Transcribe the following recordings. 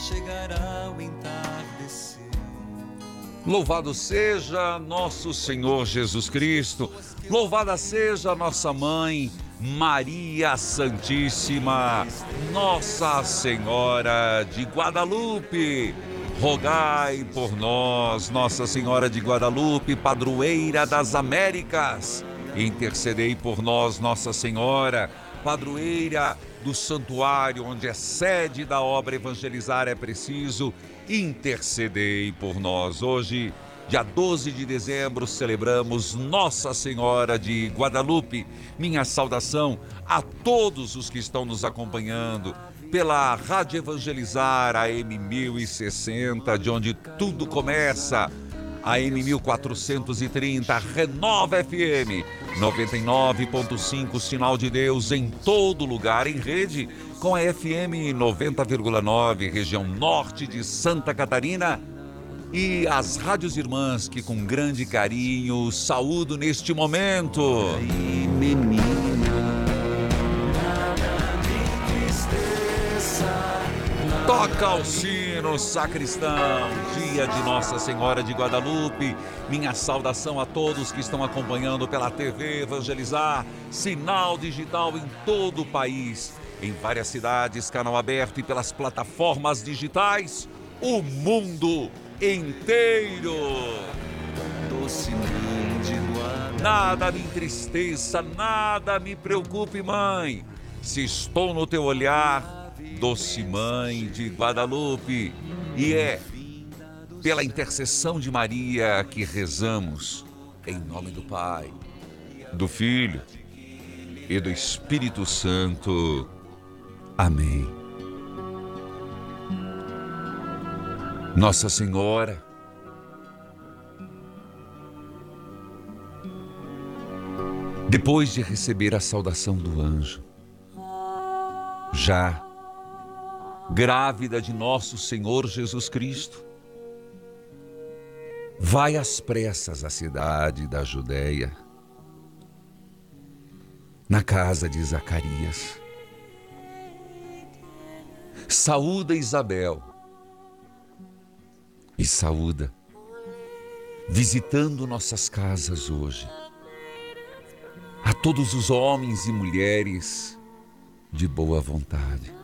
chegará o entardecer. Louvado seja nosso Senhor Jesus Cristo, louvada seja nossa mãe, Maria Santíssima, Nossa Senhora de Guadalupe. Rogai por nós, Nossa Senhora de Guadalupe, padroeira das Américas. Intercedei por nós, Nossa Senhora, padroeira do santuário onde é sede da obra Evangelizar é Preciso. Intercedei por nós. Hoje, dia 12 de dezembro, celebramos Nossa Senhora de Guadalupe. Minha saudação a todos os que estão nos acompanhando pela Rádio Evangelizar AM 1060, de onde tudo começa, AM 1430, Renova FM 99.5, sinal de Deus em todo lugar, em rede com a FM 90,9, região norte de Santa Catarina, e as rádios irmãs que com grande carinho saúdo neste momento. E menina, Toca o sino, sacristão, dia de Nossa Senhora de Guadalupe. Minha saudação a todos que estão acompanhando pela TV Evangelizar, sinal digital em todo o país, em várias cidades, canal aberto, e pelas plataformas digitais, o mundo inteiro. doce mãe de Guadalupe. Nada me entristeça, nada me preocupe, mãe, se estou no teu olhar, doce mãe de Guadalupe. E é pela intercessão de Maria que rezamos, em nome do Pai, do Filho e do Espírito Santo. Amém. Nossa Senhora, depois de receber a saudação do anjo, já grávida de nosso Senhor Jesus Cristo, vai às pressas à cidade da Judéia, na casa de Zacarias. Saúda Isabel e saúda, visitando nossas casas hoje, a todos os homens e mulheres de boa vontade.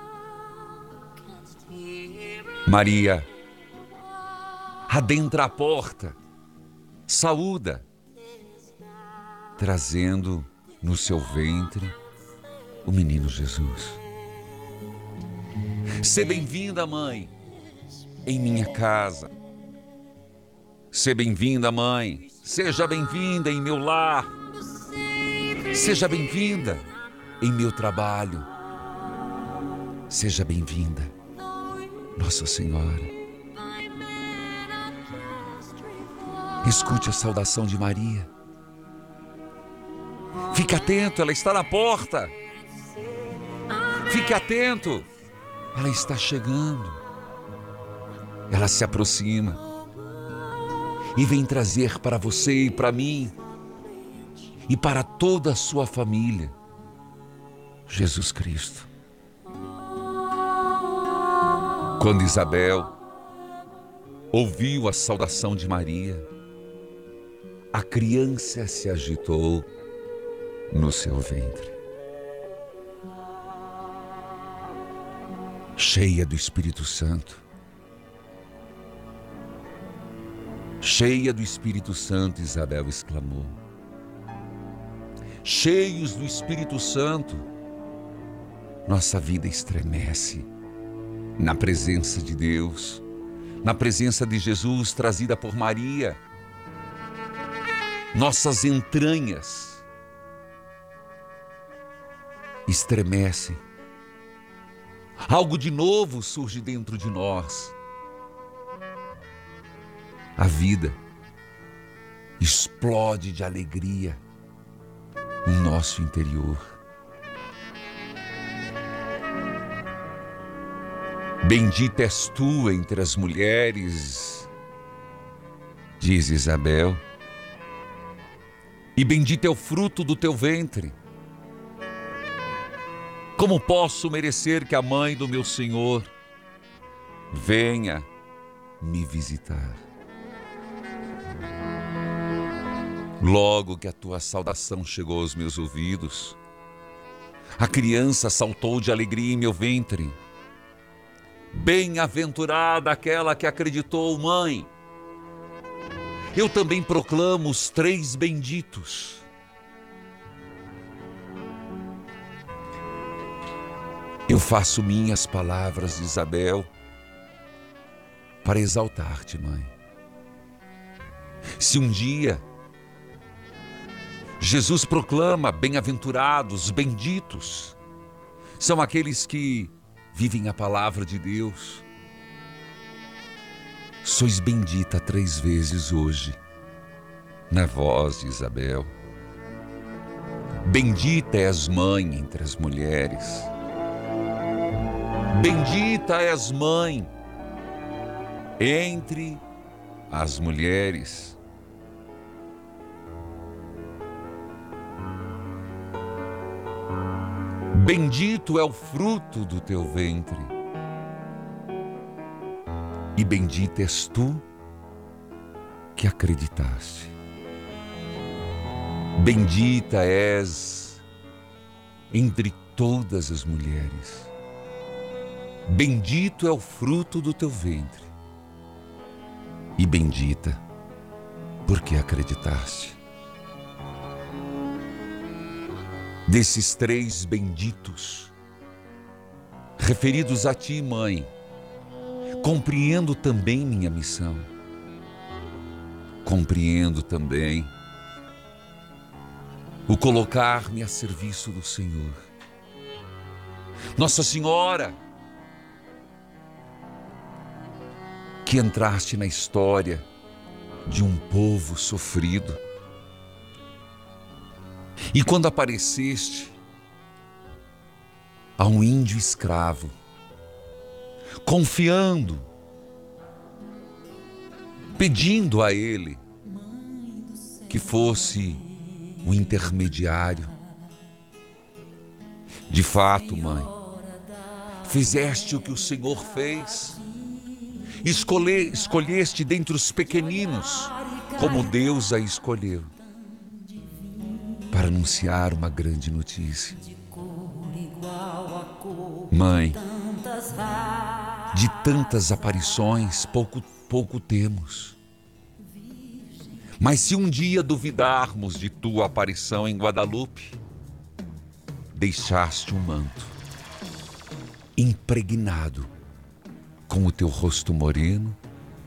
Maria adentra a porta, saúda, trazendo no seu ventre o menino Jesus. Seja bem-vinda, mãe, em minha casa. Seja bem-vinda, mãe. Seja bem-vinda em meu lar. Seja bem-vinda em meu trabalho. Seja bem-vinda, Nossa Senhora. Escute a saudação de Maria. Fique atento, ela está na porta. Fique atento, ela está chegando. Ela se aproxima e vem trazer para você e para mim e para toda a sua família Jesus Cristo. Quando Isabel ouviu a saudação de Maria, a criança se agitou no seu ventre. Cheia do Espírito Santo, cheia do Espírito Santo, Isabel exclamou. Cheios do Espírito Santo, nossa vida estremece na presença de Deus, na presença de Jesus trazida por Maria. Nossas entranhas estremecem. Algo de novo surge dentro de nós. A vida explode de alegria no nosso interior. Bendita és tu entre as mulheres, diz Isabel, e bendito é o fruto do teu ventre. Como posso merecer que a mãe do meu Senhor venha me visitar. Logo que a tua saudação chegou aos meus ouvidos, a criança saltou de alegria em meu ventre. Bem-aventurada aquela que acreditou, mãe. Eu também proclamo os 3 benditos. Eu faço minhas palavras de Isabel para exaltar-te, mãe. Se um dia Jesus proclama bem-aventurados, benditos, são aqueles que vivem a palavra de Deus. Sois bendita 3 vezes hoje, na voz de Isabel. Bendita és mãe entre as mulheres. Bendita és mãe entre as mulheres. Bendito é o fruto do teu ventre, e bendita és tu que acreditaste. Bendita és entre todas as mulheres. Bendito é o fruto do teu ventre, e bendita porque acreditaste. Desses 3 benditos, referidos a ti, mãe, compreendo também minha missão. Compreendo também o colocar-me a serviço do Senhor. Nossa Senhora, que entraste na história de um povo sofrido, e quando apareceste a um índio escravo, confiando, pedindo a ele que fosse o intermediário. De fato, mãe, fizeste o que o Senhor fez. Escolheste dentre os pequeninos, como Deus a escolheu, para anunciar uma grande notícia. Mãe, de tantas aparições, pouco temos. Mas se um dia duvidarmos de tua aparição em Guadalupe, deixaste um manto impregnado com o teu rosto moreno,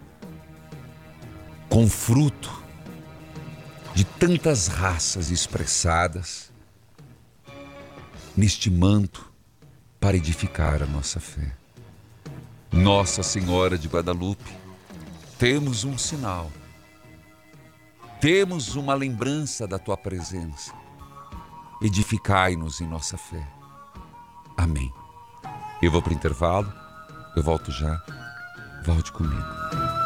com fruto de tantas raças expressadas neste manto para edificar a nossa fé. Nossa Senhora de Guadalupe, temos um sinal, temos uma lembrança da tua presença. Edificai-nos em nossa fé. Amém. Eu vou para o intervalo, eu volto já. Volte comigo.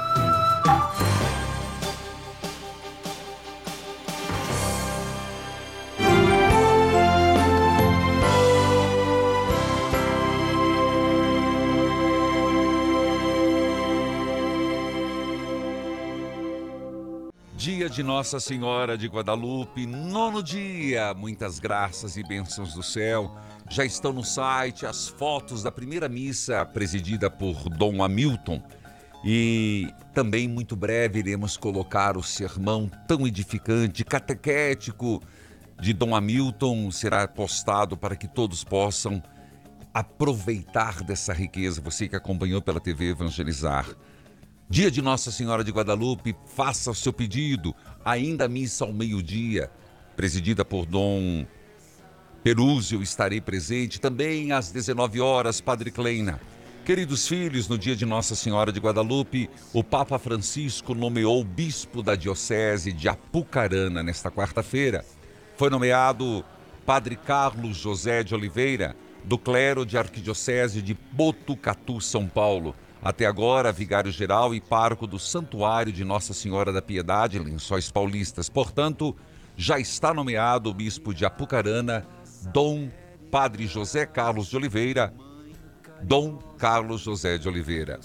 Dia de Nossa Senhora de Guadalupe, 9º dia, muitas graças e bênçãos do céu. Já estão no site as fotos da primeira missa presidida por Dom Hamilton. E também, muito breve, iremos colocar o sermão tão edificante, catequético de Dom Hamilton. Será postado para que todos possam aproveitar dessa riqueza. Você que acompanhou pela TV Evangelizar. Dia de Nossa Senhora de Guadalupe, faça o seu pedido. Ainda a missa ao meio-dia, presidida por Dom Perúzio, eu estarei presente. Também às 19 horas, Padre Kleina. Queridos filhos, no dia de Nossa Senhora de Guadalupe, o Papa Francisco nomeou o bispo da diocese de Apucarana nesta quarta-feira. Foi nomeado Padre Carlos José de Oliveira, do clero de Arquidiocese de Botucatu, São Paulo. Até agora, vigário-geral e pároco do Santuário de Nossa Senhora da Piedade, Lençóis Paulistas. Portanto, já está nomeado o bispo de Apucarana, Dom Padre José Carlos de Oliveira, Dom Carlos José de Oliveira.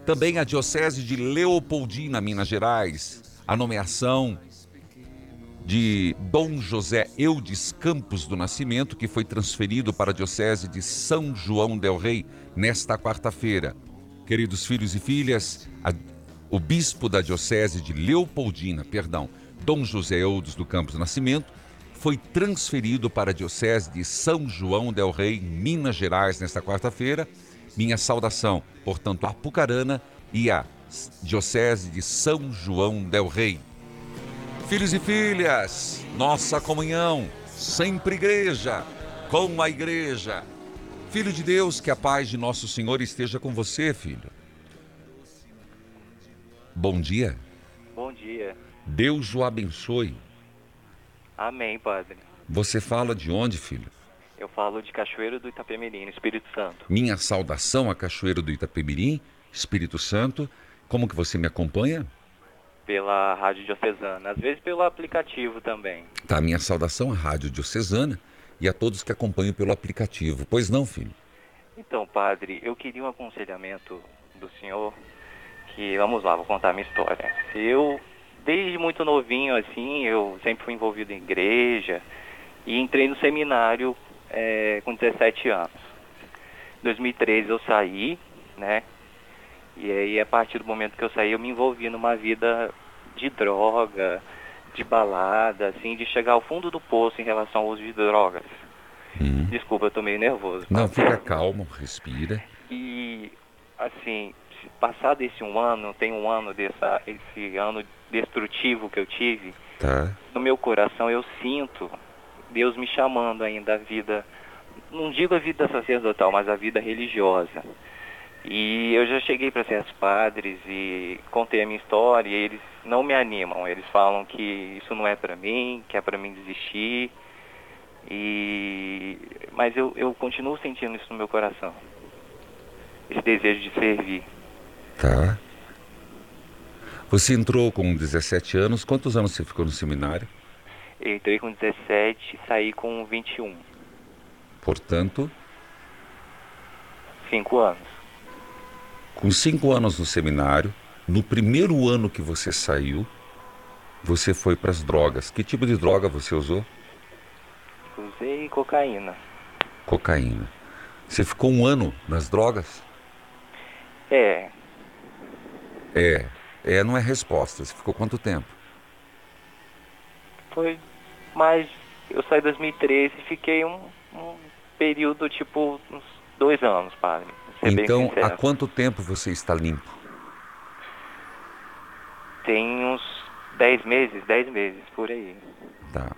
Também a Diocese de Leopoldina, Minas Gerais, a nomeação de Dom José Eudes Campos do Nascimento, que foi transferido para a Diocese de São João del Rei nesta quarta-feira. Queridos filhos e filhas, o bispo da Diocese de Leopoldina, Dom José Eudes do Campos do Nascimento, foi transferido para a Diocese de São João del Rei, Minas Gerais, nesta quarta-feira. Minha saudação, portanto, a Apucarana e a Diocese de São João del Rei. Filhos e filhas, nossa comunhão, sempre igreja, com a igreja. Filho de Deus, que a paz de nosso Senhor esteja com você, filho. Bom dia. Bom dia. Deus o abençoe. Amém, padre. Você fala de onde, filho? Eu falo de Cachoeiro do Itapemirim, no Espírito Santo. Minha saudação a Cachoeiro do Itapemirim, Espírito Santo. Como que você me acompanha? Pela Rádio Diocesana, às vezes pelo aplicativo também. Tá, minha saudação à Rádio Diocesana e a todos que acompanham pelo aplicativo. Pois não, filho? Então, padre, eu queria um aconselhamento do senhor, que, vamos lá, vou contar a minha história. Desde muito novinho, assim, eu sempre fui envolvido em igreja e entrei no seminário com 17 anos. Em 2013 eu saí, né? E aí, a partir do momento que eu saí, eu me envolvi numa vida de droga, de balada, assim, de chegar ao fundo do poço em relação ao uso de drogas. Desculpa, eu tô meio nervoso. Não, fica calmo, respira. E, assim, passado esse ano, tem um ano esse ano destrutivo que eu tive, Tá. no meu coração eu sinto Deus me chamando ainda à vida, não digo a vida sacerdotal, mas a vida religiosa. E eu já cheguei para certos padres e contei a minha história e eles não me animam. Eles falam que isso não é para mim, que é para mim desistir. Mas eu continuo sentindo isso no meu coração. Esse desejo de servir. Tá. Você entrou com 17 anos. Quantos anos você ficou no seminário? Eu entrei com 17 e saí com 21. Portanto, 5 anos. com 5 anos no seminário, no primeiro ano que você saiu, você foi para as drogas. Que tipo de droga você usou? Usei cocaína. Cocaína. Você ficou 1 ano nas drogas? Não é resposta. Você ficou quanto tempo? Foi, mas eu saí em 2013 e fiquei um período, tipo, uns 2 anos, padre. Ser bem Então, sincero. há quanto tempo você está limpo? Tem uns 10 meses, por aí. Tá.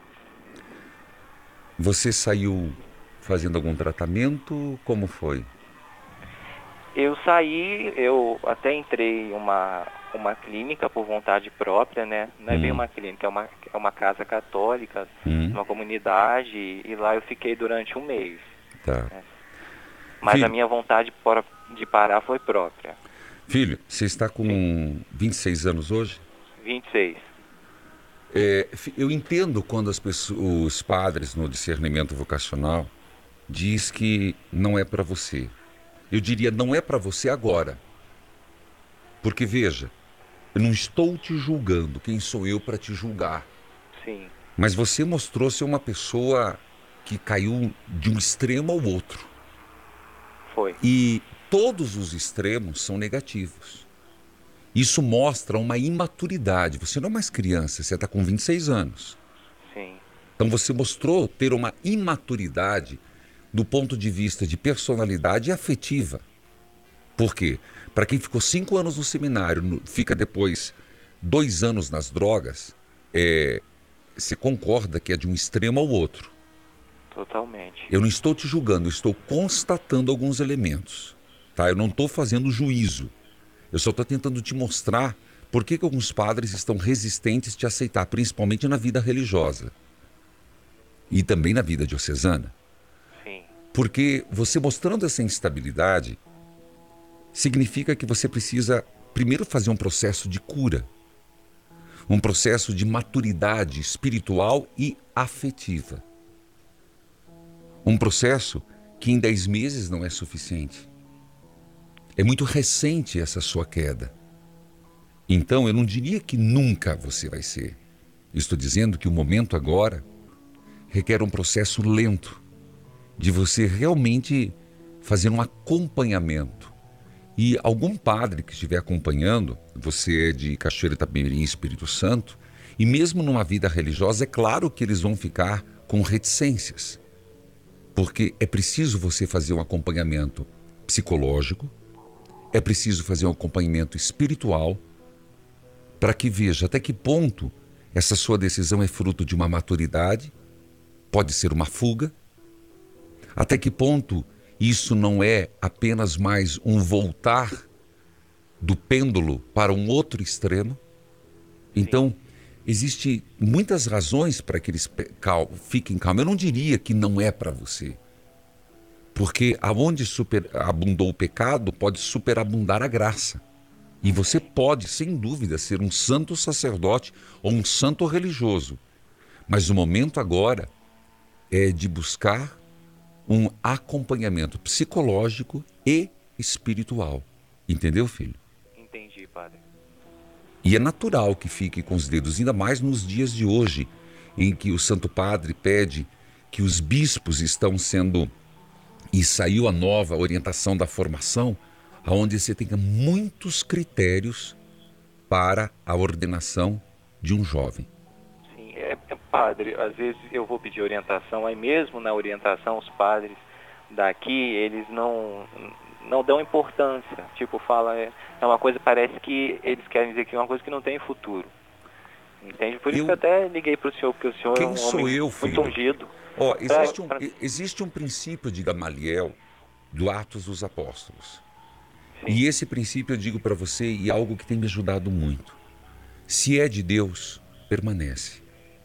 Você saiu fazendo algum tratamento? Como foi? Eu saí, eu até entrei em uma clínica por vontade própria, né? Não é bem uma clínica, é uma casa católica, uma comunidade, e lá eu fiquei durante 1 mês. Tá. Né? Mas Filho, a minha vontade de parar foi própria. Filho, você está com 26 anos hoje? 26. Eu entendo quando os padres no discernimento vocacional diz que não é para você. Eu diria, não é para você agora. Porque veja, eu não estou te julgando. Quem sou eu para te julgar? Sim. Mas você mostrou ser uma pessoa que caiu de um extremo ao outro. Foi. E todos os extremos são negativos. Isso mostra uma imaturidade. Você não é mais criança, você está com 26 anos. Sim. Então você mostrou ter uma imaturidade do ponto de vista de personalidade afetiva. Por quê? Para quem ficou 5 anos no seminário, fica depois 2 anos nas drogas, você concorda que é de um extremo ao outro. Totalmente. Eu não estou te julgando, eu estou constatando alguns elementos. Tá? Eu não estou fazendo juízo. Eu só estou tentando te mostrar por que alguns padres estão resistentes a te aceitar, principalmente na vida religiosa. E também na vida diocesana. Sim. Porque você mostrando essa instabilidade, significa que você precisa primeiro fazer um processo de cura. Um processo de maturidade espiritual e afetiva. Um processo que em 10 meses não é suficiente. É muito recente essa sua queda. Então, eu não diria que nunca você vai ser. Estou dizendo que o momento agora requer um processo lento de você realmente fazer um acompanhamento. E algum padre que estiver acompanhando, você é de Cachoeira de Itapemirim, Espírito Santo, e mesmo numa vida religiosa, é claro que eles vão ficar com reticências. Porque é preciso você fazer um acompanhamento psicológico, é preciso fazer um acompanhamento espiritual, para que veja até que ponto essa sua decisão é fruto de uma maturidade, pode ser uma fuga, até que ponto isso não é apenas mais um voltar do pêndulo para um outro extremo. Então, existem muitas razões para que eles fiquem calmos. Eu não diria que não é para você, porque aonde superabundou o pecado, pode superabundar a graça. E você pode, sem dúvida, ser um santo sacerdote ou um santo religioso. Mas o momento agora é de buscar um acompanhamento psicológico e espiritual. Entendeu, filho? Entendi, padre. E é natural que fique com os dedos, ainda mais nos dias de hoje, em que o Santo Padre pede que os bispos estão sendo... E saiu a nova orientação da formação, onde você tenha muitos critérios para a ordenação de um jovem. Sim, padre, às vezes eu vou pedir orientação, aí mesmo na orientação os padres daqui, eles não dão importância. Tipo, fala, é uma coisa, parece que eles querem dizer que é uma coisa que não tem futuro. Entende? Por isso que eu até liguei para o senhor, porque o senhor Quem é um sou homem eu, filho? muito ungido. Ó, existe um princípio de Gamaliel, do Atos dos Apóstolos. Sim. E esse princípio eu digo para você, e é algo que tem me ajudado muito. Se é de Deus, permanece.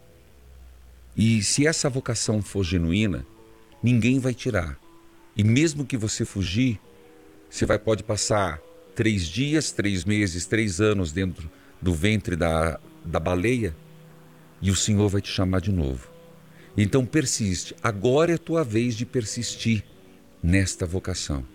E se essa vocação for genuína, ninguém vai tirar. E mesmo que você fugir, você pode passar 3 dias, 3 meses, 3 anos dentro do ventre da baleia, e o Senhor vai te chamar de novo. Então persiste. Agora é a tua vez de persistir nesta vocação.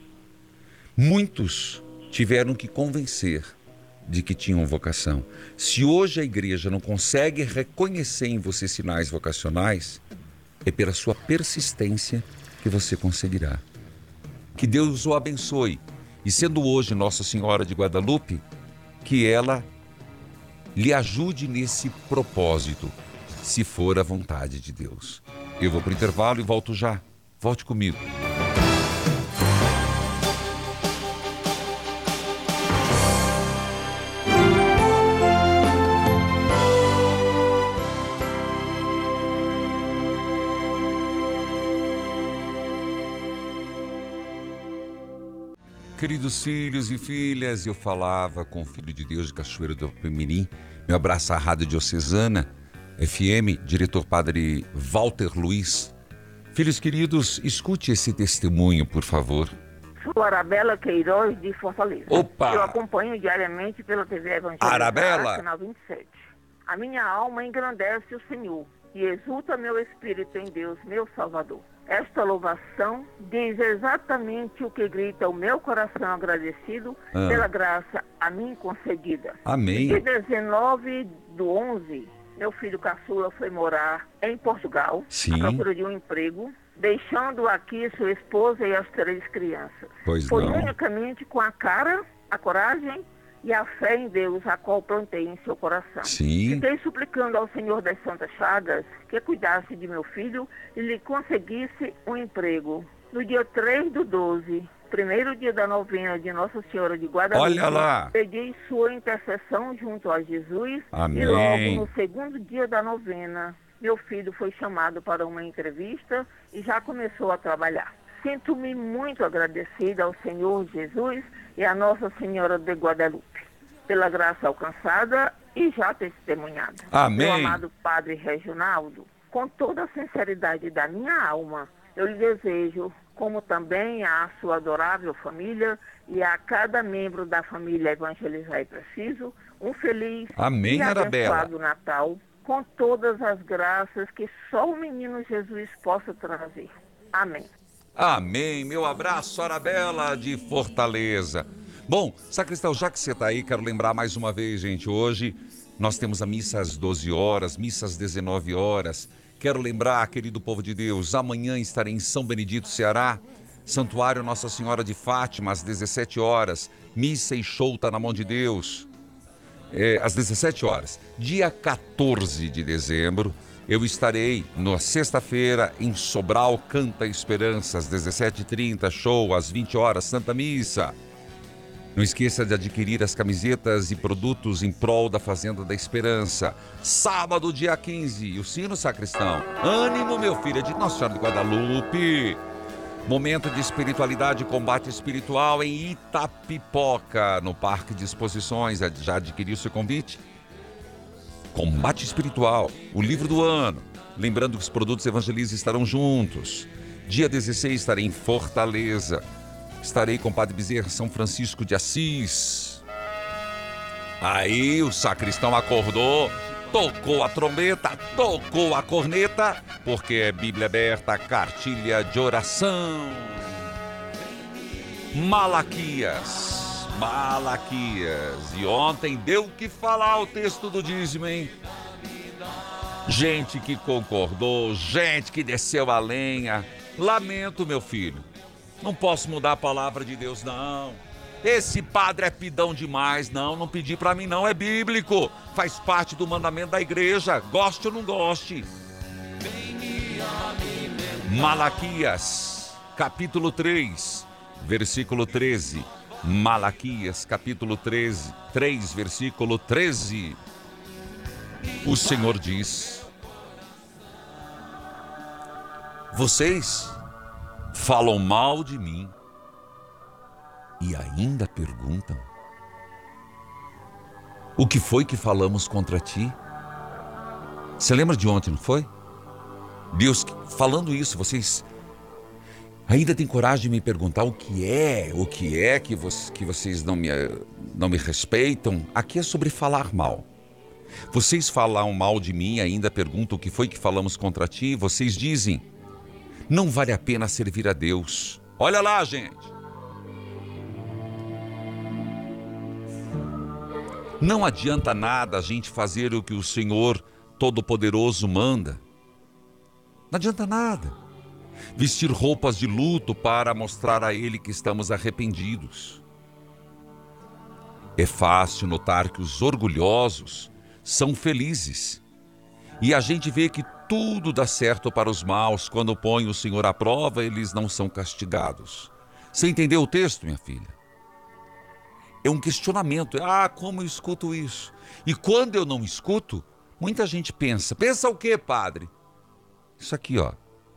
Muitos tiveram que convencer de que tinham vocação. Se hoje a igreja não consegue reconhecer em você sinais vocacionais, é pela sua persistência que você conseguirá. Que Deus o abençoe. E sendo hoje Nossa Senhora de Guadalupe, que ela lhe ajude nesse propósito, se for a vontade de Deus. Eu vou para o intervalo e volto já. Volte comigo. Queridos filhos e filhas, eu falava com o Filho de Deus de Cachoeira do Itapemirim, meu abraço à Rádio Diocesana, FM, diretor Padre Walter Luiz. Filhos queridos, escute esse testemunho, por favor. Sou Arabela Queiroz, de Fortaleza. Opa! Eu acompanho diariamente pela TV Evangélica, Arabela! canal 27. A minha alma engrandece o Senhor e exulta meu espírito em Deus, meu Salvador. Esta louvação diz exatamente o que grita o meu coração agradecido pela graça a mim concedida. Amém. Dia 19/11, meu filho caçula foi morar em Portugal, Sim. à procura de um emprego, deixando aqui sua esposa e as 3 crianças. Pois Foi não. unicamente com a cara, a coragem e a fé em Deus, a qual plantei em seu coração. Sim. Fiquei suplicando ao Senhor das Santas Chagas que cuidasse de meu filho e lhe conseguisse um emprego. No dia 3/12, primeiro dia da novena de Nossa Senhora de Guadalupe, Olha lá. pedi sua intercessão junto a Jesus. Amém. E logo no segundo dia da novena, meu filho foi chamado para uma entrevista e já começou a trabalhar. Sinto-me muito agradecida ao Senhor Jesus e à Nossa Senhora de Guadalupe pela graça alcançada e já testemunhada. Amém. Meu amado Padre Reginaldo, com toda a sinceridade da minha alma, eu lhe desejo, como também à sua adorável família e a cada membro da família Evangelizar e Preciso, um feliz Amém, e Arabela. abençoado Natal, com todas as graças que só o menino Jesus possa trazer. Amém. Amém. Meu abraço, Arabela de Fortaleza. Bom, sacristão, já que você está aí, quero lembrar mais uma vez, gente, hoje nós temos a missa às 12 horas, missa às 19 horas. Quero lembrar, querido povo de Deus, amanhã estarei em São Benedito, Ceará, Santuário Nossa Senhora de Fátima, às 17 horas. Missa e show tá na mão de Deus. Às 17 horas. Dia 14 de dezembro, eu estarei na sexta-feira em Sobral, Canta Esperança, às 17h30, show, às 20 horas, Santa Missa. Não esqueça de adquirir as camisetas e produtos em prol da Fazenda da Esperança. Sábado, dia 15, o sino, sacristão. Ânimo, meu filho, é de Nossa Senhora de Guadalupe. Momento de espiritualidade e combate espiritual em Itapipoca, no Parque de Exposições. Já adquiriu seu convite? Combate espiritual, o livro do ano. Lembrando que os produtos Evangelize estarão juntos. Dia 16 estarei em Fortaleza. Estarei com o Padre Bezerra, São Francisco de Assis. Aí o sacristão acordou, tocou a trombeta, tocou a corneta, porque é Bíblia aberta, cartilha de oração. Malaquias. E ontem deu o que falar o texto do dízimo, hein? Gente que concordou, gente que desceu a lenha. Lamento, meu filho. Não posso mudar a palavra de Deus, não. Esse padre é pidão demais. Não pedi pra mim, não. É bíblico. Faz parte do mandamento da igreja. Goste ou não goste. Malaquias, capítulo 3, versículo 13. Malaquias, capítulo 3, versículo 13. O Senhor diz: vocês falam mal de mim e ainda perguntam: o que foi que falamos contra ti? Você lembra de ontem, não foi? Deus falando isso, vocês ainda têm coragem de me perguntar o que é que vocês não me respeitam? Aqui é sobre falar mal. Vocês falam mal de mim e ainda perguntam o que foi que falamos contra ti? Vocês dizem: não vale a pena servir a Deus. Olha lá, gente. Não adianta nada a gente fazer o que o Senhor Todo-Poderoso manda. Não adianta nada. Vestir roupas de luto para mostrar a Ele que estamos arrependidos. É fácil notar que os orgulhosos são felizes. E a gente vê que tudo dá certo para os maus. Quando põe o Senhor à prova, eles não são castigados. Você entendeu o texto, minha filha? É um questionamento. Como eu escuto isso? E quando eu não escuto, muita gente pensa o quê, padre? Isso aqui, ó.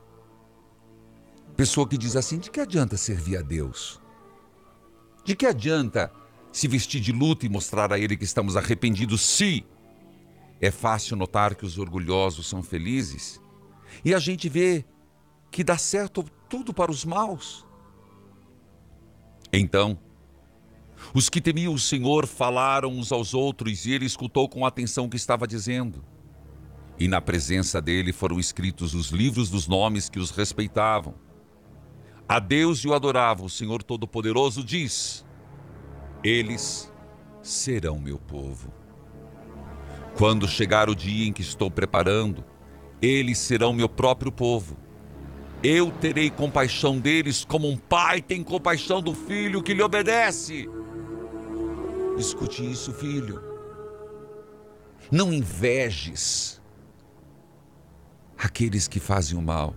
Pessoa que diz assim: de que adianta servir a Deus? De que adianta se vestir de luto e mostrar a Ele que estamos arrependidos, se é fácil notar que os orgulhosos são felizes e a gente vê que dá certo tudo para os maus? Então, os que temiam o Senhor falaram uns aos outros e ele escutou com atenção o que estava dizendo. E na presença dele foram escritos os livros dos nomes que os respeitavam. A Deus e o adoravam. O Senhor Todo-Poderoso diz: eles serão meu povo. Quando chegar o dia em que estou preparando, eles serão meu próprio povo. Eu terei compaixão deles como um pai tem compaixão do filho que lhe obedece. Escute isso, filho. Não invejes aqueles que fazem o mal.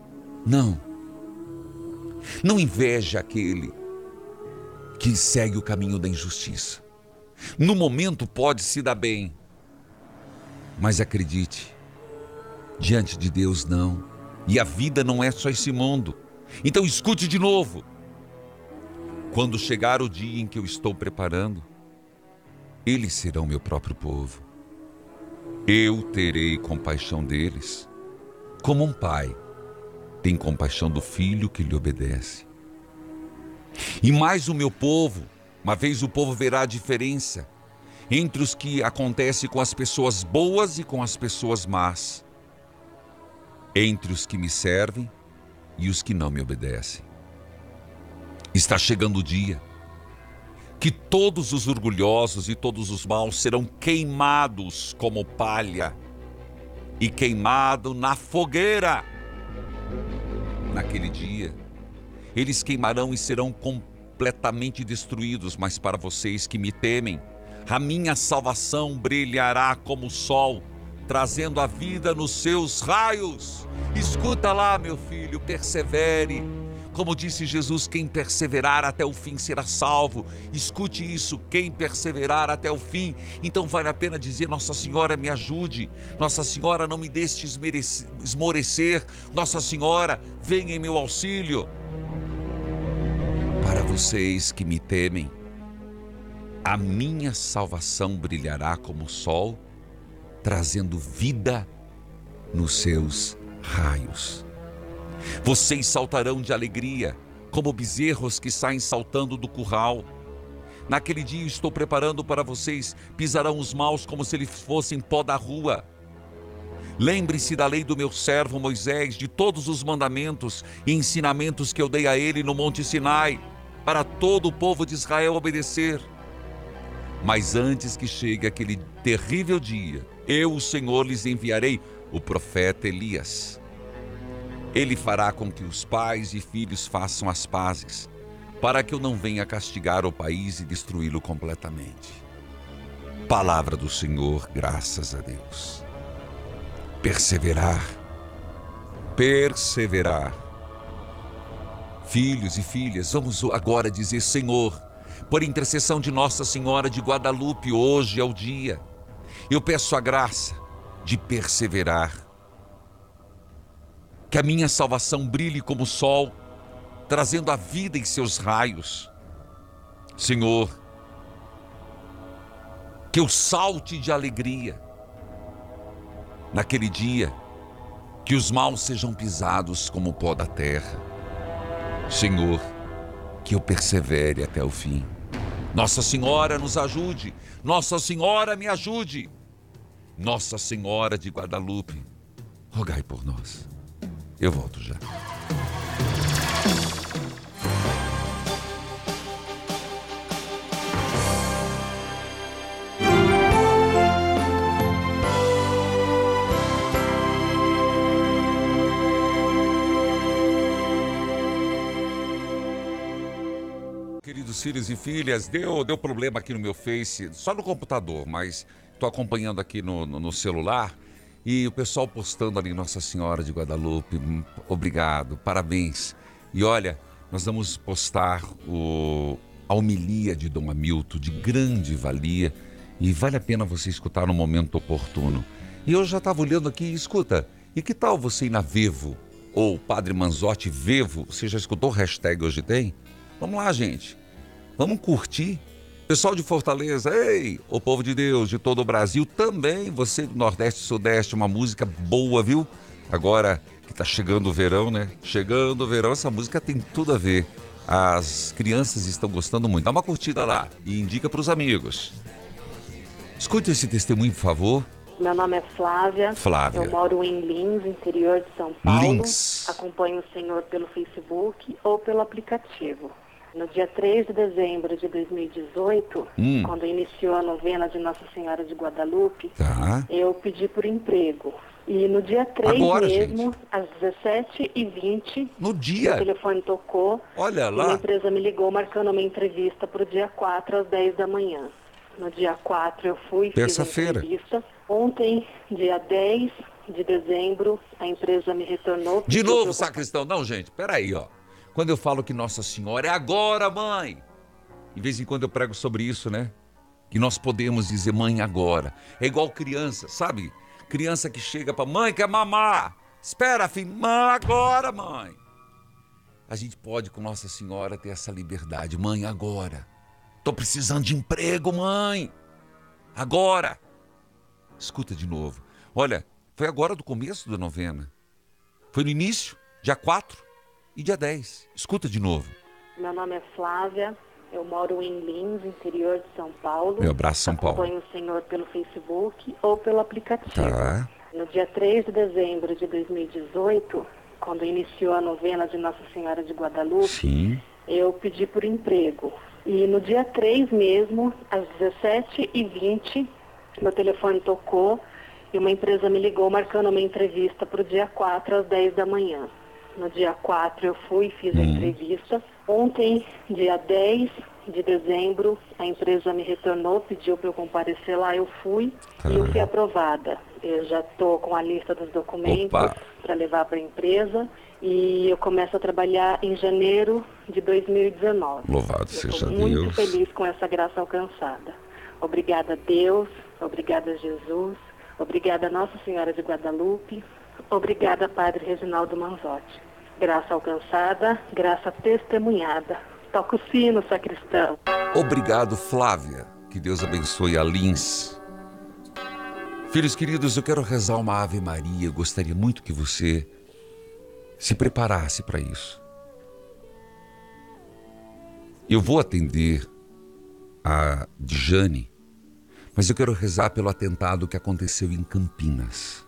Não inveje aquele que segue o caminho da injustiça. No momento pode se dar bem, mas acredite, diante de Deus não. E a vida não é só esse mundo. Então escute de novo. Quando chegar o dia em que eu estou preparando, eles serão meu próprio povo. Eu terei compaixão deles, como um pai tem compaixão do filho que lhe obedece. E mais o meu povo, uma vez o povo verá a diferença entre os que acontece com as pessoas boas e com as pessoas más, entre os que me servem e os que não me obedecem. Está chegando o dia que todos os orgulhosos e todos os maus serão queimados como palha e queimado na fogueira. Naquele dia, eles queimarão e serão completamente destruídos, mas para vocês que me temem, a minha salvação brilhará como o sol, trazendo a vida nos seus raios. Escuta lá, meu filho, persevere. Como disse Jesus, quem perseverar até o fim será salvo. Escute isso, quem perseverar até o fim. Então vale a pena dizer: Nossa Senhora, me ajude. Nossa Senhora, não me deixe esmorecer. Nossa Senhora, venha em meu auxílio. Para vocês que me temem, a minha salvação brilhará como o sol, trazendo vida nos seus raios. Vocês saltarão de alegria, como bezerros que saem saltando do curral. Naquele dia estou preparando para vocês, pisarão os maus como se eles fossem pó da rua. Lembre-se da lei do meu servo Moisés, de todos os mandamentos e ensinamentos que eu dei a ele no Monte Sinai, para todo o povo de Israel obedecer. Mas antes que chegue aquele terrível dia, eu, o Senhor, lhes enviarei o profeta Elias. Ele fará com que os pais e filhos façam as pazes, para que eu não venha castigar o país e destruí-lo completamente. Palavra do Senhor, graças a Deus. Perseverar. Perseverar. Filhos e filhas, vamos agora dizer: Senhor, por intercessão de Nossa Senhora de Guadalupe, hoje é o dia. Eu peço a graça de perseverar. Que a minha salvação brilhe como o sol, trazendo a vida em seus raios. Senhor, que eu salte de alegria. Naquele dia, que os maus sejam pisados como o pó da terra. Senhor, que eu persevere até o fim. Nossa Senhora nos ajude. Nossa Senhora me ajude. Nossa Senhora de Guadalupe, rogai por nós. Eu volto já. Queridos filhos e filhas, deu problema aqui no meu Face, só no computador, mas estou acompanhando aqui no celular. E o pessoal postando ali Nossa Senhora de Guadalupe, obrigado, parabéns. E olha, nós vamos postar a homilia de Dom Hamilton, de grande valia, e vale a pena você escutar no momento oportuno. E eu já estava olhando aqui, escuta, e que tal você ir na Vevo, ou Padre Manzotti Vevo? Você já escutou o hashtag Hoje Tem? Vamos lá, gente, vamos curtir. Pessoal de Fortaleza, ei, o povo de Deus, de todo o Brasil, também você do Nordeste e Sudeste, uma música boa, viu? Agora que tá chegando o verão, né? Chegando o verão, essa música tem tudo a ver. As crianças estão gostando muito. Dá uma curtida lá e indica para os amigos. Escute esse testemunho, por favor. Meu nome é Flávia. Flávia. Eu moro em Lins, interior de São Paulo. Lins. Acompanho o senhor pelo Facebook ou pelo aplicativo. No dia 3 de dezembro de 2018, quando iniciou a novena de Nossa Senhora de Guadalupe, eu pedi por emprego. E no dia 3 agora, mesmo, gente, às 17h20, no dia, o telefone tocou. Olha lá. E a empresa me ligou marcando uma entrevista para o dia 4 às 10 da manhã. No dia 4 eu fui, fiz a entrevista. Ontem, dia 10 de dezembro, a empresa me retornou. De novo, sacristão? Não, gente, peraí, ó. Quando eu falo que Nossa Senhora é agora, mãe, de vez em quando eu prego sobre isso, né? Que nós podemos dizer mãe agora. É igual criança, sabe? Criança que chega para mãe, quer mamar. Espera, filho, mãe agora, mãe. A gente pode com Nossa Senhora ter essa liberdade. Mãe, agora. Tô precisando de emprego, mãe. Agora. Escuta de novo. Olha, foi agora do começo da novena. Foi no início, dia 4. E dia 10, escuta de novo. Meu nome é Flávia, eu moro em Lins, interior de São Paulo. Meu abraço, São Paulo. Acompanho o senhor pelo Facebook ou pelo aplicativo. Tá. No dia 3 de dezembro de 2018, quando iniciou a novena de Nossa Senhora de Guadalupe, eu pedi por emprego. E no dia 3 mesmo, às 17h20, meu telefone tocou e uma empresa me ligou marcando uma entrevista para o dia 4 às 10 da manhã. No dia 4 eu fui e fiz a entrevista. Ontem, dia 10 de dezembro, a empresa me retornou, pediu para eu comparecer lá, eu fui e eu fui aprovada. Eu já estou com a lista dos documentos para levar para a empresa e eu começo a trabalhar em janeiro de 2019. Louvado seja Deus. Muito feliz com essa graça alcançada. Obrigada a Deus, obrigada a Jesus, obrigada a Nossa Senhora de Guadalupe, obrigada Padre Reginaldo Manzotti. Graça alcançada, graça testemunhada. Toca o sino, sacristão. Obrigado, Flávia. Que Deus abençoe a Lins. Filhos queridos, eu quero rezar uma Ave Maria. Eu gostaria muito que você se preparasse para isso. Eu vou atender a Djane, mas eu quero rezar pelo atentado que aconteceu em Campinas.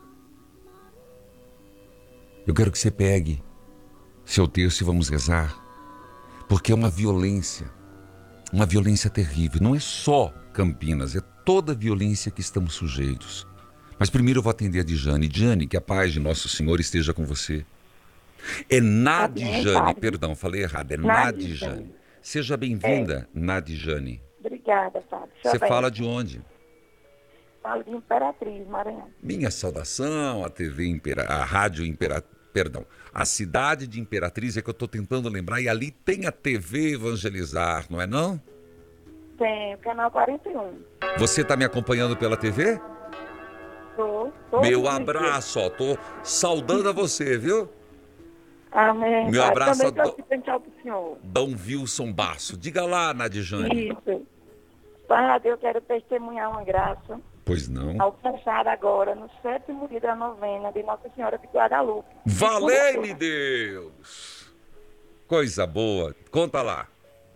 Eu quero que você pegue seu terço e vamos rezar, porque é uma violência terrível. Não é só Campinas, é toda a violência que estamos sujeitos. Mas primeiro eu vou atender a Djane. Djane, que a paz de Nosso Senhor esteja com você. É Nadjane, perdão, falei errado, é Nadjane. Seja bem-vinda, Nadjane. Obrigada, Fábio. Você fala de onde? Falo de Imperatriz, Maranhão. Minha saudação à a Rádio Imperatriz. Perdão, a cidade de Imperatriz é que eu estou tentando lembrar, e ali tem a TV Evangelizar, não é não? Tem, o canal 41. Você está me acompanhando pela TV? Tô. Meu abraço, ó, tô saudando a você, viu? Amém. Meu abraço a tchau pro senhor. Dom Wilson Basso. Diga lá, Nadjane. Isso. Padre, eu quero testemunhar uma graça. Pois não. Alcançada agora no 7º dia da novena de Nossa Senhora de Guadalupe. Valei-me Deus! Coisa boa. Conta lá.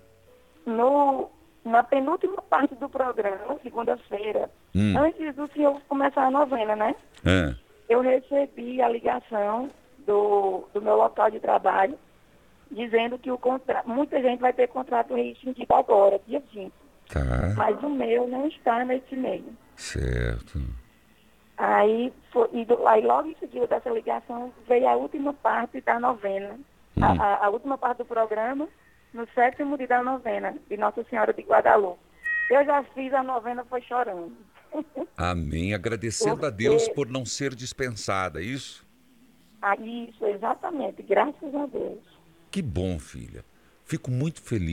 Na penúltima parte do programa, segunda-feira, antes do senhor começar a novena, né? Eu recebi a ligação do meu local de trabalho, dizendo que muita gente vai ter contrato rescindido agora, dia 20. Tá. Mas o meu não está nesse meio. Certo. Aí logo em seguida dessa ligação veio a última parte da novena, a última parte do programa, no 7º dia da novena, de Nossa Senhora de Guadalupe. Eu já fiz a novena, foi chorando. Amém. Agradecendo a Deus por não ser dispensada, é isso? Isso, exatamente. Graças a Deus. Que bom, filha. Fico muito feliz.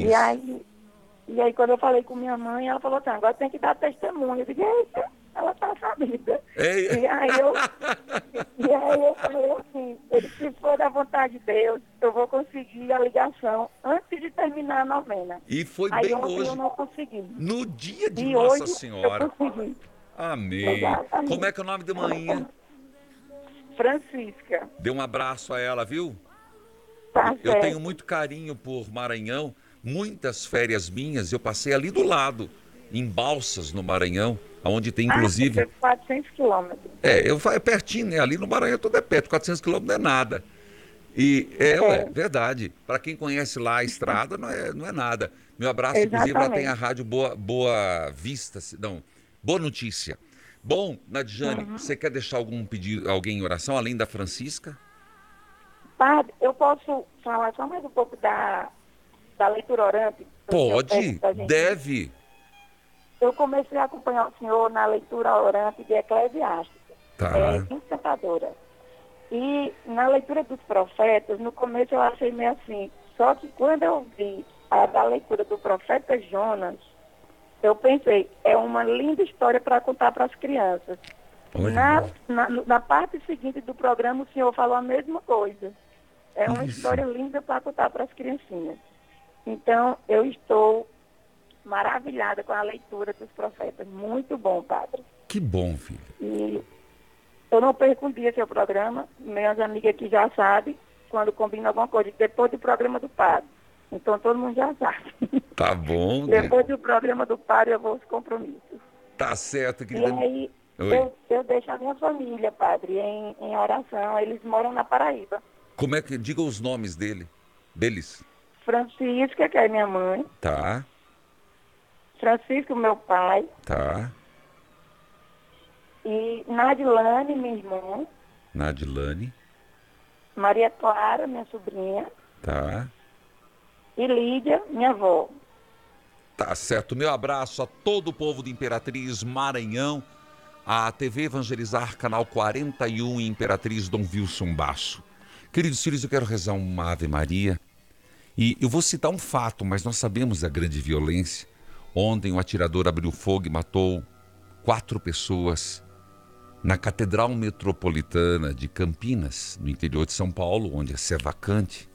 E aí quando eu falei com minha mãe, ela falou assim, agora tem que dar testemunho. Eu disse, eita, ela tá sabida. E aí eu falei assim, se for da vontade de Deus, eu vou conseguir a ligação antes de terminar a novena. E foi aí bem hoje. Eu não consegui. No dia de e Nossa hoje Senhora. Eu consegui. Amém. Exatamente. Como é que é o nome da manhinha? Francisca. Dê um abraço a ela, viu? Tá eu certo. tenho muito carinho por Maranhão. Muitas férias minhas eu passei ali do lado, em Balsas, no Maranhão, onde tem inclusive... 400 quilômetros. É pertinho, né? Ali no Maranhão tudo é perto, 400 quilômetros não é nada. E verdade. Para quem conhece lá a estrada, não é nada. Meu abraço, Exatamente. inclusive, lá tem a rádio Boa Vista, não, Boa Notícia. Bom, Nadjane, você quer deixar algum pedido, alguém em oração, além da Francisca? Padre, eu posso falar só mais um pouco da leitura orante? Pode, deve. Eu comecei a acompanhar o senhor na leitura orante de Eclesiastes. Tá. Encantadora. E na leitura dos profetas, no começo eu achei meio assim. Só que quando eu vi a da leitura do profeta Jonas, eu pensei, é uma linda história para contar para as crianças. Na parte seguinte do programa, o senhor falou a mesma coisa. É uma história linda para contar para as criancinhas. Então, eu estou maravilhada com a leitura dos profetas. Muito bom, padre. Que bom, filha. E eu não perco um dia seu programa. Minhas amigas aqui já sabem, quando combina alguma coisa, depois do programa do padre. Então, todo mundo já sabe. Tá bom. Depois do programa do padre, eu vou aos compromissos. Tá certo, querida. E aí, eu deixo a minha família, padre, em oração. Eles moram na Paraíba. Como é que... Diga os nomes deles. Francisca, que é minha mãe. Tá. Francisco, meu pai. Tá. E Nadilane, minha irmã. Nadilane. Maria Clara, minha sobrinha. Tá. E Lídia, minha avó. Tá certo. Meu abraço a todo o povo de Imperatriz, Maranhão, a TV Evangelizar, canal 41, Imperatriz Dom Wilson Basso. Queridos filhos, eu quero rezar uma Ave Maria. E eu vou citar um fato, mas nós sabemos da grande violência. Ontem um atirador abriu fogo e matou 4 pessoas na Catedral Metropolitana de Campinas, no interior de São Paulo, onde é sé vacante.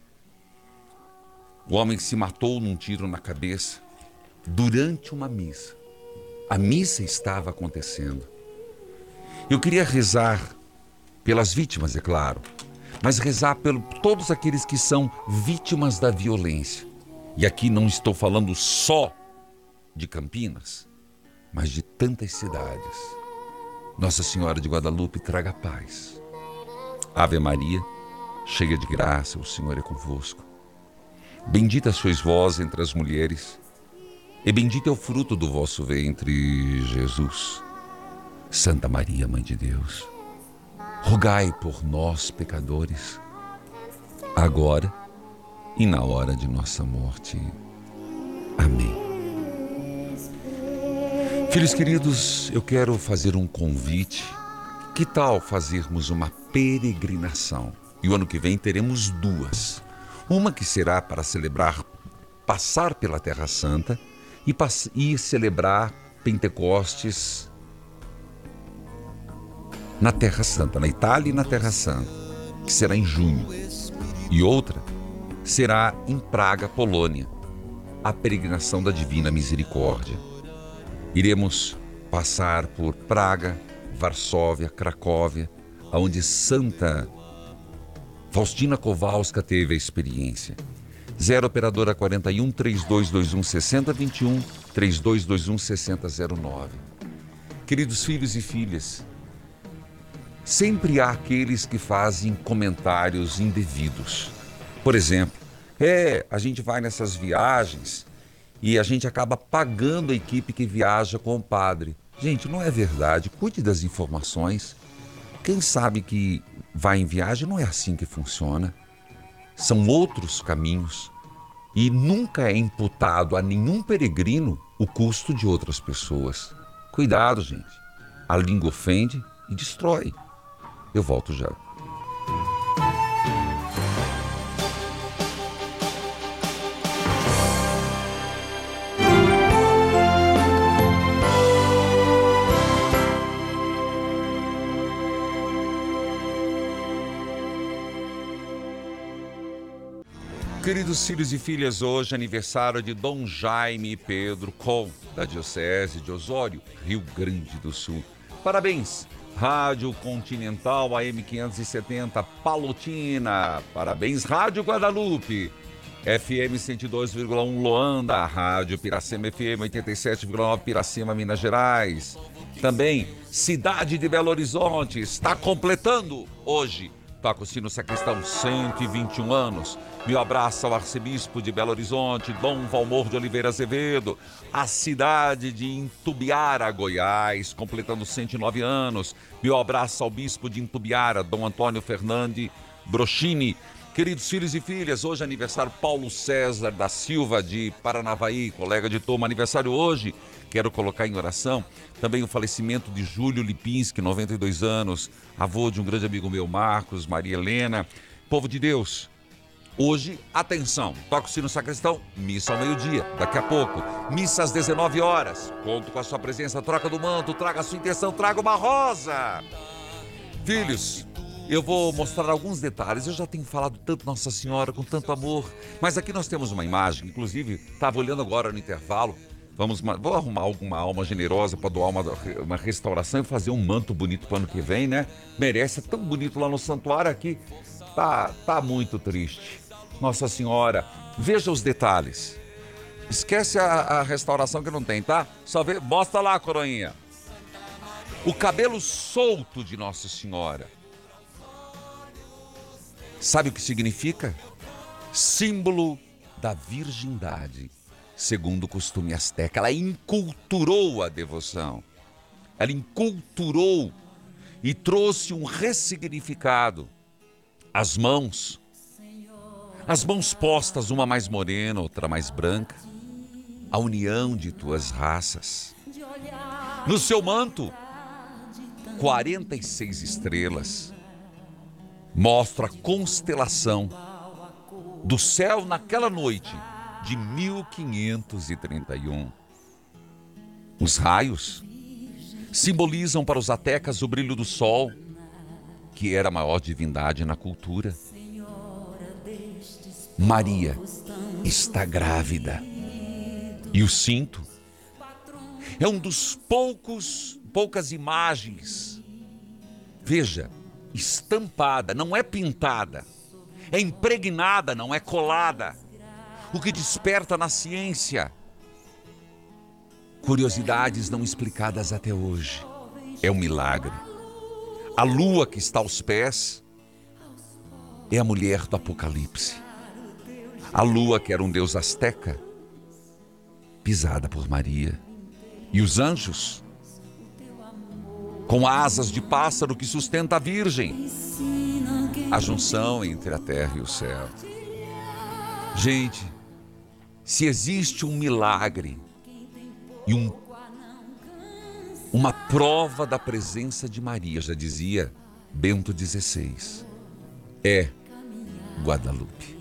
O homem se matou num tiro na cabeça durante uma missa. A missa estava acontecendo. Eu queria rezar pelas vítimas, é claro, mas rezar por todos aqueles que são vítimas da violência. E aqui não estou falando só de Campinas, mas de tantas cidades. Nossa Senhora de Guadalupe, traga paz. Ave Maria, cheia de graça, o Senhor é convosco. Bendita sois vós entre as mulheres, e bendito é o fruto do vosso ventre, Jesus. Santa Maria, Mãe de Deus, rogai por nós, pecadores, agora e na hora de nossa morte. Amém. Filhos queridos, eu quero fazer um convite. Que tal fazermos uma peregrinação? E o ano que vem teremos 2. Uma que será para celebrar, passar pela Terra Santa e celebrar Pentecostes na Terra Santa, na Itália e na Terra Santa, que será em junho. E outra será em Praga, Polônia, a peregrinação da Divina Misericórdia. Iremos passar por Praga, Varsóvia, Cracóvia, onde Santa Faustina Kowalska teve a experiência. 0 operadora 41 3221 6021 3221 6009. Queridos filhos e filhas, sempre há aqueles que fazem comentários indevidos. Por exemplo, a gente vai nessas viagens e a gente acaba pagando a equipe que viaja com o padre. Gente, não é verdade. Cuide das informações. Quem sabe que vai em viagem não é assim que funciona. São outros caminhos. E nunca é imputado a nenhum peregrino o custo de outras pessoas. Cuidado, gente. A língua ofende e destrói. Eu volto já. Queridos filhos e filhas, hoje é aniversário de Dom Jaime Pedro Com, da Diocese de Osório, Rio Grande do Sul. Parabéns, Rádio Continental AM 570, Palotina. Parabéns, Rádio Guadalupe, FM 102,1 Loanda, Rádio Piracema FM 87,9 Piracema, Minas Gerais. Também Cidade de Belo Horizonte está completando hoje. Toca o sino sacristão, 121 anos. Meu abraço ao arcebispo de Belo Horizonte, Dom Valmor de Oliveira Azevedo. A cidade de Intubiara, Goiás, completando 109 anos. Meu abraço ao bispo de Intubiara, Dom Antônio Fernandes Brochini. Queridos filhos e filhas, hoje é aniversário Paulo César da Silva de Paranavaí, colega de turma, aniversário hoje. Quero colocar em oração também o falecimento de Júlio Lipinski, 92 anos, avô de um grande amigo meu, Marcos, Maria Helena. Povo de Deus, hoje, atenção, toca o sino sacristão, missa ao meio-dia, daqui a pouco, missa às 19 horas. Conto com a sua presença, troca do manto, traga a sua intenção, traga uma rosa. Filhos, eu vou mostrar alguns detalhes. Eu já tenho falado tanto Nossa Senhora, com tanto amor, mas aqui nós temos uma imagem, inclusive, estava olhando agora no intervalo. Vou arrumar alguma alma generosa para doar uma restauração e fazer um manto bonito para o ano que vem, né? Merece, é tão bonito lá no santuário aqui. Tá muito triste. Nossa Senhora, veja os detalhes. Esquece a restauração que não tem, tá? Só vê, mostra lá, coroinha. O cabelo solto de Nossa Senhora. Sabe o que significa? Símbolo da virgindade, segundo o costume asteca. Ela enculturou a devoção. Ela enculturou e trouxe um ressignificado. As mãos postas, uma mais morena, outra mais branca, a união de tuas raças. No seu manto, 46 estrelas, mostra a constelação do céu naquela noite de 1531. Os raios simbolizam para os astecas o brilho do sol, que era a maior divindade na cultura. Maria está grávida e o cinto é um dos poucas imagens, veja, estampada, não é pintada, é impregnada, não é colada, o que desperta na ciência curiosidades não explicadas até hoje. É um milagre. A lua que está aos pés é a mulher do Apocalipse. A lua, que era um deus asteca, pisada por Maria. E os anjos, com asas de pássaro que sustenta a Virgem. A junção entre a terra e o céu. Gente, se existe um milagre e uma prova da presença de Maria, já dizia Bento XVI, é Guadalupe.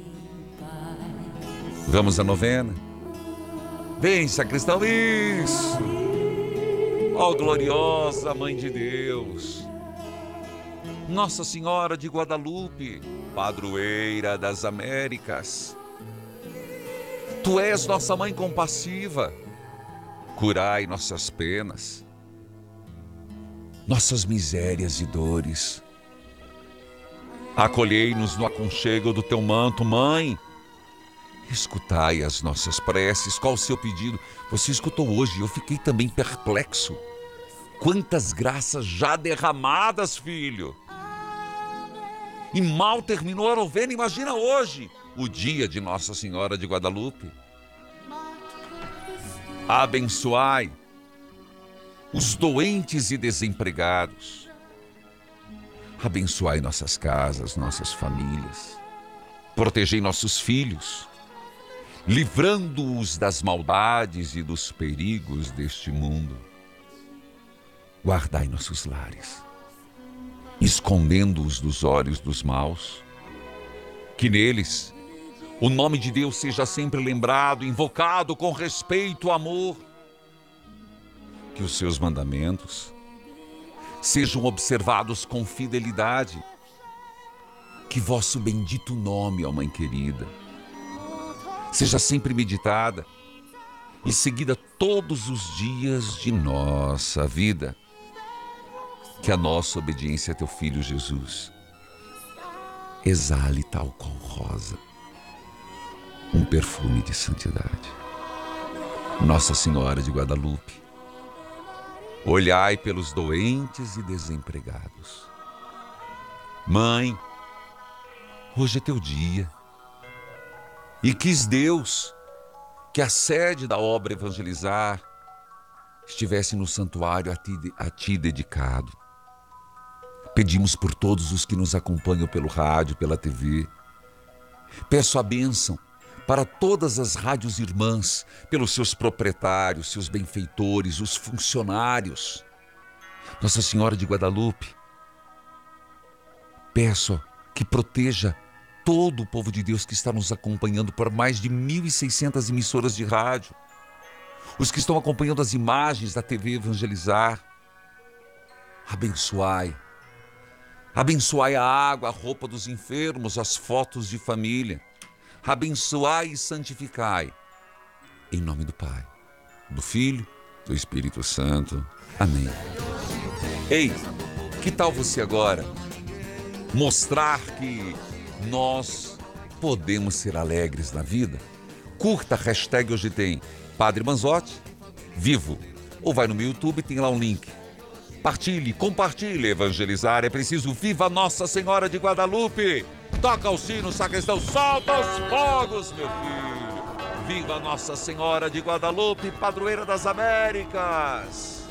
Vamos à novena? Vem, sacristão, isso! Ó gloriosa Mãe de Deus, Nossa Senhora de Guadalupe, padroeira das Américas, Tu és nossa Mãe compassiva, curai nossas penas, nossas misérias e dores. Acolhei-nos no aconchego do Teu manto, Mãe. Escutai as nossas preces. Qual o seu pedido? Você escutou hoje, eu fiquei também perplexo. Quantas graças já derramadas, filho. E mal terminou a novena, imagina hoje, o dia de Nossa Senhora de Guadalupe. Abençoai os doentes e desempregados. Abençoai nossas casas, nossas famílias. Protegei nossos filhos, livrando-os das maldades e dos perigos deste mundo. Guardai nossos lares, escondendo-os dos olhos dos maus. Que neles o nome de Deus seja sempre lembrado, invocado com respeito e amor. Que os seus mandamentos sejam observados com fidelidade. Que vosso bendito nome, ó Mãe querida, seja sempre meditada e seguida todos os dias de nossa vida. Que a nossa obediência a Teu Filho Jesus exale tal qual rosa, um perfume de santidade. Nossa Senhora de Guadalupe, olhai pelos doentes e desempregados. Mãe, hoje é Teu dia. E quis Deus que a sede da obra Evangelizar estivesse no santuário a Ti dedicado. Pedimos por todos os que nos acompanham pelo rádio, pela TV. Peço a bênção para todas as rádios irmãs, pelos seus proprietários, seus benfeitores, os funcionários. Nossa Senhora de Guadalupe, peço que proteja todo o povo de Deus que está nos acompanhando por mais de 1.600 emissoras de rádio. Os que estão acompanhando as imagens da TV Evangelizar. Abençoai. Abençoai a água, a roupa dos enfermos, as fotos de família. Abençoai e santificai. Em nome do Pai, do Filho, do Espírito Santo. Amém. Ei, que tal você agora mostrar que nós podemos ser alegres na vida? Curta a hashtag Hoje Tem Padre Manzotti Vivo. Ou vai no meu YouTube, tem lá um link. Partilhe, compartilhe. Evangelizar é preciso. Viva Nossa Senhora de Guadalupe! Toca o sino, sacristão, solta os fogos, meu filho! Viva Nossa Senhora de Guadalupe, padroeira das Américas!